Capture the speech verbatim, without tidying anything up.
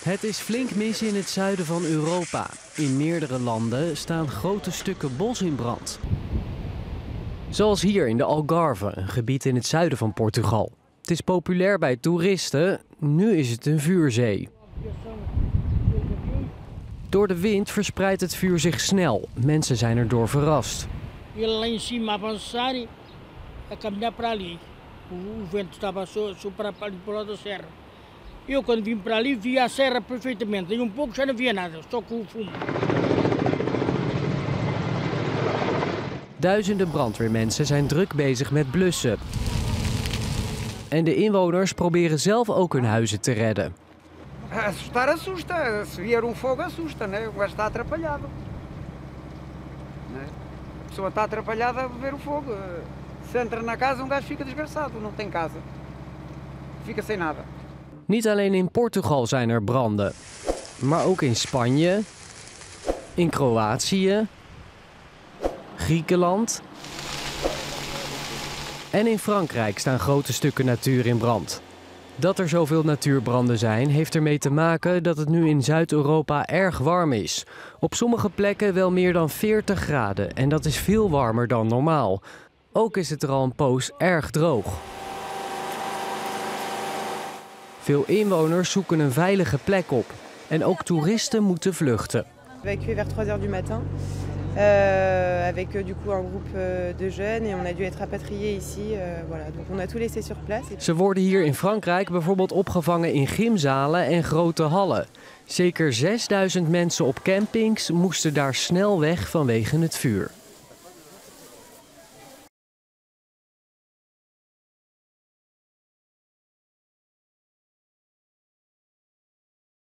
Het is flink mis in het zuiden van Europa. In meerdere landen staan grote stukken bos in brand. Zoals hier in de Algarve, een gebied in het zuiden van Portugal. Het is populair bij toeristen, nu is het een vuurzee. Door de wind verspreidt het vuur zich snel. Mensen zijn erdoor verrast. Lá em cima avançar e a caminhar para ali. O vento estava só para ali para o lado da serra. Eu quando vim para ali via a serra perfeitamente. E um pouco já não via nada, só com o fumo. Duizenden brandweermensen zijn druk bezig met blussen. En de inwoners proberen zelf ook hun huizen te redden. Assustar assusta. Se vier um fogo assusta, né? O gajo está atrapalhado. A pessoa está atrapalhada a ver o fogo. Se entra na casa, um gajo fica desgraçado, não tem casa. Fica sem nada. Niet alleen in Portugal zijn er branden, maar ook in Spanje, in Kroatië, Griekenland en in Frankrijk staan grote stukken natuur in brand. Dat er zoveel natuurbranden zijn, heeft ermee te maken dat het nu in Zuid-Europa erg warm is. Op sommige plekken wel meer dan veertig graden en dat is veel warmer dan normaal. Ook is het er al een poos erg droog. Veel inwoners zoeken een veilige plek op. En ook toeristen moeten vluchten. On a évacué vers trois heures du matin, euh, avec du coup un groupe de jeunes et on a dû être rapatriés ici. Euh, voilà. Donc on a tout laissé sur place. Ze worden hier in Frankrijk bijvoorbeeld opgevangen in gymzalen en grote hallen. Zeker zesduizend mensen op campings moesten daar snel weg vanwege het vuur.